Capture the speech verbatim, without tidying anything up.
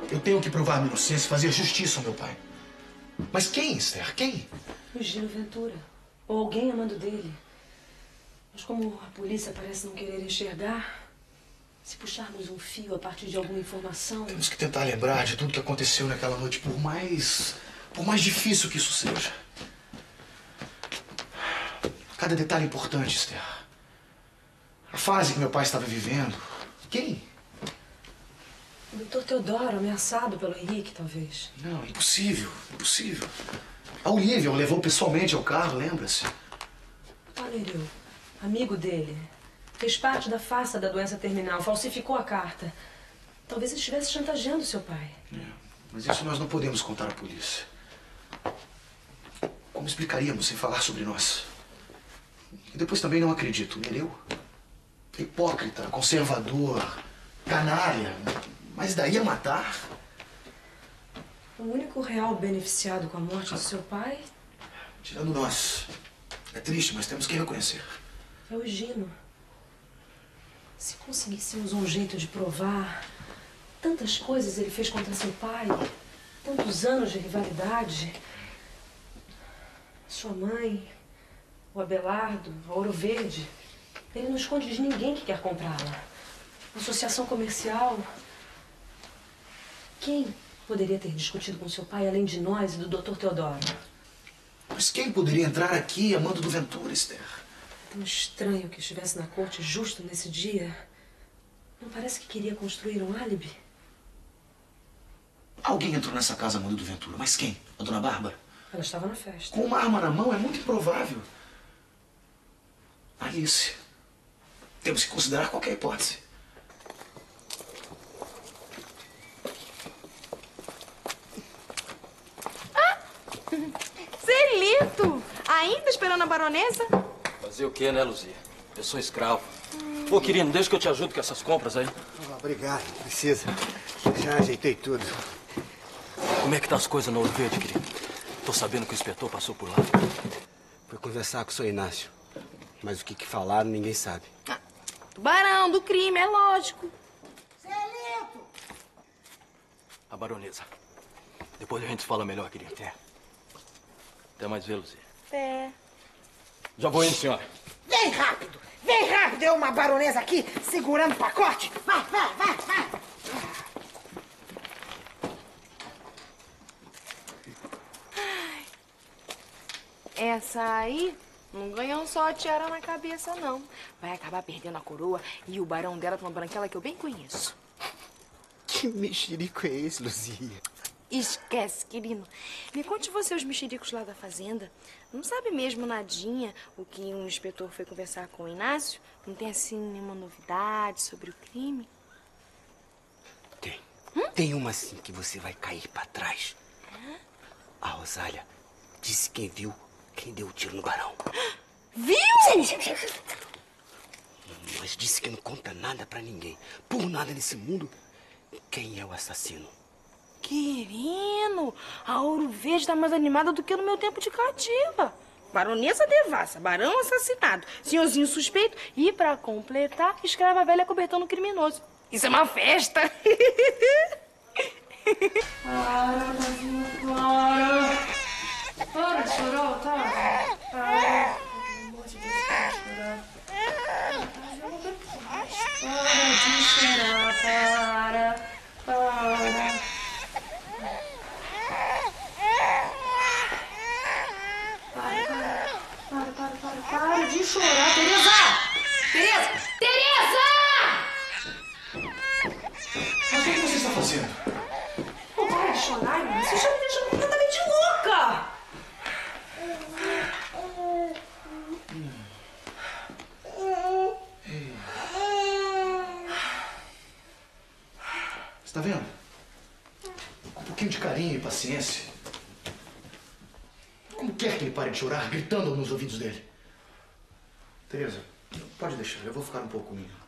Eu tenho que provar minha inocência e fazer justiça ao meu pai. Mas quem, Esther? Quem? O Gino Ventura. Ou alguém amando dele. Mas como a polícia parece não querer enxergar, se puxarmos um fio a partir de alguma informação... Temos que tentar lembrar de tudo que aconteceu naquela noite, por mais... por mais difícil que isso seja. Cada detalhe é importante, Esther. A fase que meu pai estava vivendo. Quem? O doutor Teodoro, ameaçado pelo Henrique, talvez. Não, impossível, impossível. A Olívia o levou pessoalmente ao carro, lembra-se? Valério, amigo dele, fez parte da farsa da doença terminal, falsificou a carta. Talvez ele estivesse chantageando seu pai. É, mas isso nós não podemos contar à polícia. Como explicaríamos sem falar sobre nós? E depois também não acredito, Nereu. Hipócrita, conservador, canalha. Mas daí a matar? O único real beneficiado com a morte do seu pai... Tirando nós. É triste, mas temos que reconhecer. É o Gino. Se conseguíssemos um jeito de provar... Tantas coisas ele fez contra seu pai. Tantos anos de rivalidade. Sua mãe... O Abelardo, a Ouro Verde... Ele não esconde de ninguém que quer comprá-la. Associação comercial... Quem poderia ter discutido com seu pai, além de nós e do doutor Teodoro? Mas quem poderia entrar aqui amando do Ventura, Esther? É tão estranho que estivesse na corte justo nesse dia. Não parece que queria construir um álibi? Alguém entrou nessa casa amando do Ventura, mas quem? A dona Bárbara? Ela estava na festa. Com uma arma na mão é muito improvável. Alice, temos que considerar qualquer hipótese. Celito! Ainda esperando a baronesa? Fazer o quê, né, Luzia? Eu sou escravo. Ô, querido, deixa que eu te ajudo com essas compras aí. Oh, obrigado, não precisa. Já ajeitei tudo. Como é que tá as coisas no Ouro Verde, querido? Tô sabendo que o inspetor passou por lá. Fui conversar com o seu Inácio. Mas o que que falaram, ninguém sabe. Ah, tubarão do crime, é lógico. Celito! A baronesa. Depois a gente fala melhor, querido. Até. Até mais ver, Luzia. É. Já vou indo, senhora. Vem rápido! Vem rápido! É uma baronesa aqui segurando o pacote! Vai, vai, vai, vai! Ai. Essa aí não ganhou só a tiara na cabeça, não. Vai acabar perdendo a coroa e o barão dela tem uma branquela que eu bem conheço. Que mexerico é esse, Luzia? Esquece, querido. Me conte você os mexericos lá da fazenda. Não sabe mesmo nadinha o que um inspetor foi conversar com o Inácio? Não tem, assim, nenhuma novidade sobre o crime? Tem. Hum? Tem uma assim que você vai cair pra trás. Hã? A Rosália disse quem viu quem deu o tiro no barão. Viu? Mas disse que não conta nada pra ninguém. Por nada nesse mundo, quem é o assassino? Querino, a Ouro Verde tá mais animada do que no meu tempo de cativa. Baronesa devassa, barão assassinado, senhorzinho suspeito e, pra completar, escrava velha cobertando criminoso. Isso é uma festa! Para, Davi, para! Para de chorar, Otávio! Para! Pelo amor de Deus, para de chorar! Para de chorar, para! Para! Para, para, para, para de chorar, Tereza! Tereza! Tereza! Mas o que você está fazendo? Pô, para de chorar, irmão. Você já me deixa completamente louca! Você está vendo? Com um pouquinho de carinho e paciência. Como quer que ele pare de chorar, gritando nos ouvidos dele? Tereza, pode deixar, eu vou ficar um pouco comigo.